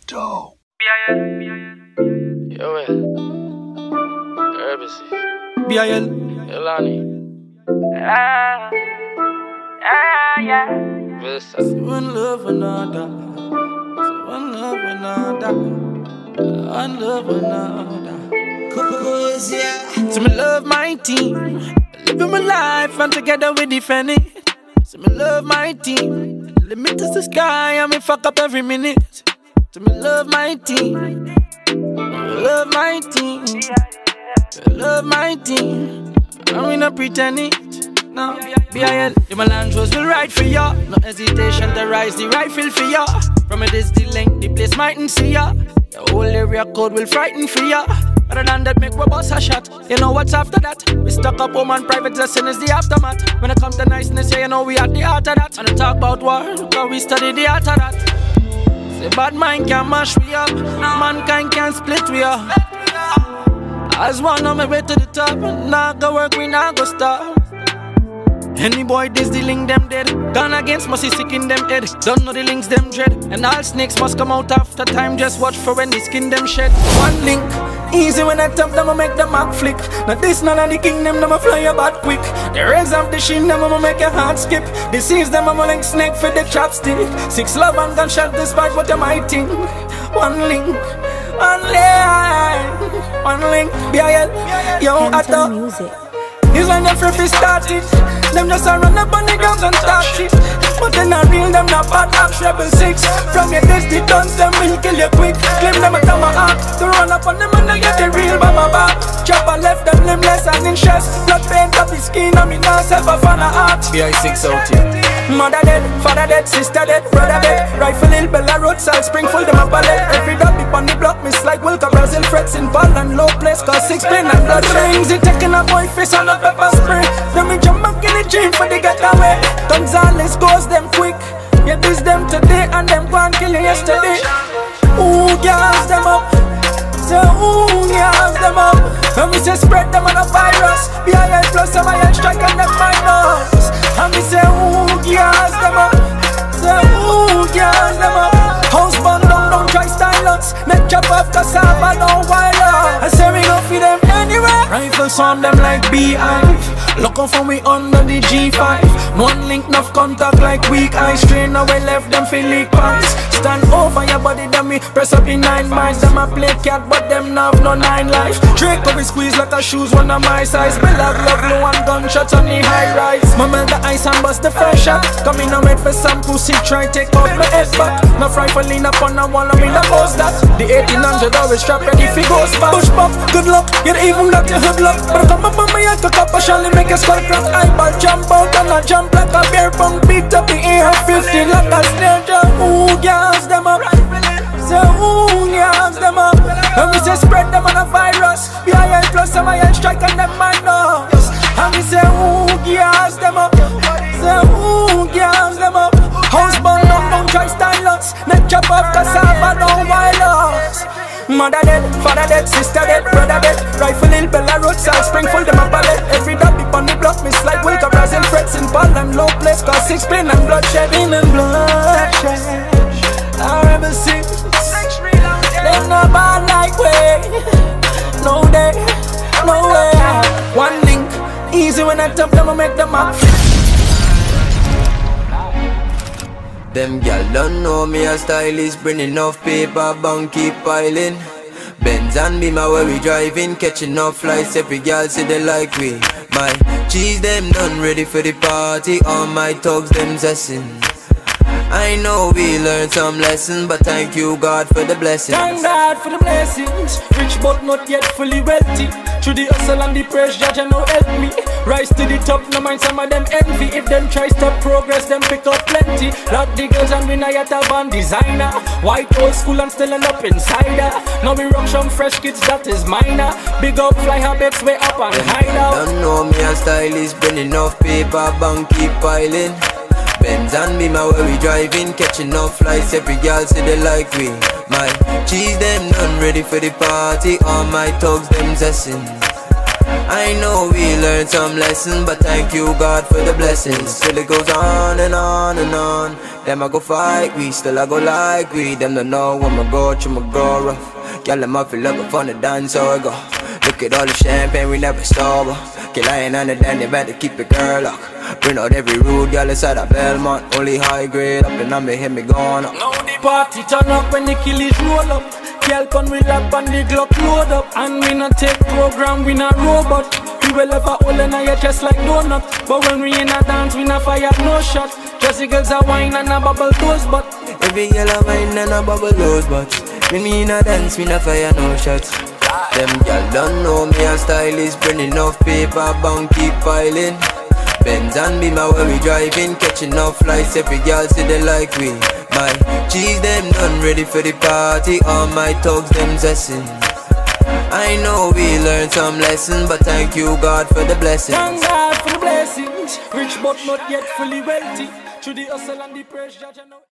dope. Yo, Herbicide. BIL. Elani. Yeah. Vista. One love another. One love another. One love another. Cause yeah. So me love my team. Living my life and together we defend it. So me love my team. Limit is the sky and me fuck up every minute. So me love my team. Love my team. Love my team. And we not pretend it. No, BIL, the Melandros will ride for ya. No hesitation to rise the rifle for ya. From a distance length, the place mightn't see ya. The whole area code will frighten for ya. Other than that, make we bust a shot. You know what's after that? We stuck up home and private lesson is the aftermath. When it comes to niceness, yeah, you know we at the heart of that. And I talk about war, because we study the art of that. Say bad mind can mash we up, mankind can split we up. As one on my way to the top, now go work, we now go stop. Any boy this the link them dead. Gone against must be sick in them head. Don't know the links them dread. And all snakes must come out after time. Just watch for when the skin them shed. One link, easy when I tap them, I make the mark flick. Now this none of the kingdom, them I fly about quick. The rays of the shin, them I make your heart skip. Disease them, I'm like snake for the chopstick. 6 love and gunshot despite what am I think. One link, one link, BIL, yo, I thought. It's like them free fi start it. Them just a run up on the guns and start shit. But then I real them not bad acts rebel 6. From your dusty guns them will kill you quick. Claim them a tomahawk to run up on them and they get the real by my back. Chopper left them limbless and in chest. Blood paint up his skin and me now self a fan of art. BI6 out here. Mother dead, father dead, sister dead, brother dead. Rifle hill, Bella Road, South Spring full them a ballet. Every dog be on the block, miss like Wilka, Brazil, frets in ball and low place. Cause 6 pain and blood rings. It taking a boy face on a pepper spray. Then me jump back in the gym for the getaway. Gonzales goes them quick. Yeah, this them today and them go and kill you yesterday. Ooh, gas them up. So ooh, gas them up. And me say spread them on a virus. BIL plus some iron strike and them minus. And me say ooh, gas them up. So ooh, gas them up. House burn down, don't try silence. Make chop off cassava, no wire. I say we go feed them anywhere. Rifles on them like beehive. Looking for me under the G5. One link, enough contact like weak eyes. Strain away left them feel leak pants. Stand over your body, then me press up in 9 miles. Them a play cat, but them nav no 9 life. Drake up his squeeze like a shoes, one of my size. Bella glove, blue and gunshots on the high rise. My melt the ice and bust the fresh shot. Come in and wait for some pussy, try take off my head back. No rifle lean up on the wall, I'm in a post that. The 1800 always strap ready if it goes back. Push pop, good luck, you even got your hood luck. But I come up on my head, cock up a shall make a skull crack. Eyeball jump out and I jump like a bear pump. Beat up the air, 50 like a snare drum. Ooh, gas them up. So ooh, gas them up. And we say spread them on a virus. BIL plus some iron strike and them minus. And we say ooh, gas them up. So ooh, gas them up. House burn down, don't try stylus. Neck chop off cassava, no violence. Mother dead, father dead, sister dead, brother dead. Rifle hill, Bella Road, South Spring full them a ballet. Every dog be on the block, miss like Wilka, Brazil, frets in ball and low place. Cause 6 pain and bloodshed, pain and bloodshed. I rebel 6. Them not bad like way. No day, no way. One link, easy when I tap them, I make them up. Them gal don't know me a stylist. Bring enough paper, bank keep piling. Benz and Beamer where we driving. Catching enough flights, every gal say they like we. My cheese them done ready for the party. All my thugs them zessin'. I know we learned some lessons, but thank you God for the blessings. Thank God for the blessings. Rich but not yet fully wealthy. Through the hustle and the press, judge and no help me. Rise to the top, no mind some of them envy. If them try stop progress, them pick up plenty. Lot the girls and we not yet a band designer. White old school and still end up insider. Now we rock some fresh kids, that is minor. Big up fly habits, way up and hide out. Don't know me a stylist, bring enough paper, bank keep piling. Benz and Beamer where we driving, catching enough flights, every girl say they like we. My cheese them done ready for the party, all my thugs them zessin'. I know we learned some lessons, but thank you God for the blessings. Still it goes on and on and on. Them I go fight, we still I go like we. Them don't know I'ma go through, I'ma go rough. Girl, them I feel like a fun to dance, so I go. Look at all the champagne, we never sober. Kill lying on the dandy, better keep it girl up. Bring out every rude girl inside a Belmont. Only high grade up and I may hit me going up. Now the party turn up when the killies roll up. Girl come with lap and the Glock load up. And we not take program, we not robot. We will have a hole in your chest like donut. But when we in a dance, we not fire no shot. Just the girls a wine and a bubble toes but every girl a wine and a bubble those butts. When me in a dance, we not fire no shots. Them girl don't know me a stylist. Bring enough paper, bank keep piling. Benz and Beamer where we driving. Catching enough flights, every girl say they like we. My G's them done ready for the party. All my thugs them zessin'. I know we learned some lessons, but thank you God for the blessings. thank God for the blessings. Rich but not yet fully wealthy. Through the hustle and the pressure, you know.